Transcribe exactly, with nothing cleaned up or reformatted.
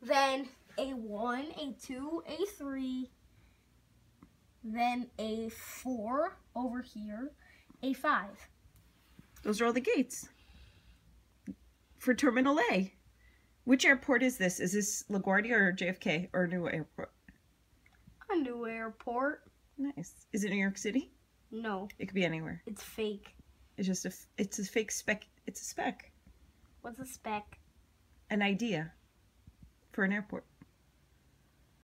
then A one, A two, A three, then A four over here, A five. Those are all the gates for Terminal A. Which airport is this? Is this LaGuardia or J F K or New Airport? A new airport. Nice. Is it New York City? No. It could be anywhere. It's fake. It's just a, it's a fake spec. It's a spec. What's a spec? An idea for an airport.